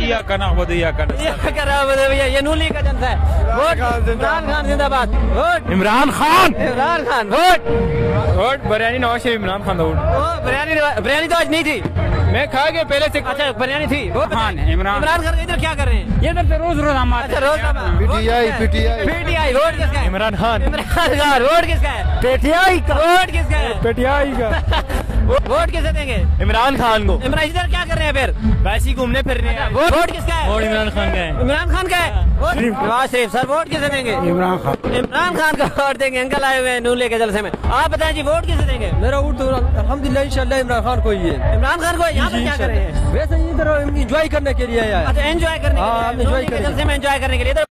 भैया ये नूली का जनता है। वोट इमरान खान जिंदाबाद। Vote Imran Khan. Imran Khan. Vote vote biryani Nawaz Sharif Imran Khan. Biryani तो आज नहीं थी, मैं खा गया पहले से। अच्छा बिरयानी थी। वो खान इमरान खान इधर क्या कर रहे हैं? ये इधर रोज हमारे। अच्छा रोज पीटीआई। वोट किसका है? इमरान खान। इमरान खान। वोट किसका है? पेटीआई का। वोट किसका है? पेटीआई का। वोट किसे देंगे? इमरान खान को। इमरान इधर क्या कर रहे हैं फिर? वैसे ही घूमने फिरने हैं। वोट किसका है? वोट इमरान खान का है। इमरान खान का है। नवाज शरीफ। सर वोट किसे देंगे? इमरान खान। इमरान खान का वोट देंगे। अंकल आए हुए हैं नूले के जलसे में। आप बताएं जी वोट किसे देंगे? मेरा वोट तो अल्हम्दुलिल्लाह इंशाल्लाह इमरान खान को ही है। इमरान खान को। यहाँ पर क्या कर रहे हैं? वैसे इधर एंजॉय करने के लिए आया है। अच्छा एंजॉय करने के लिए। हाँ, enjoy करने के लिए। जलसे में एंजॉय करने के लिए।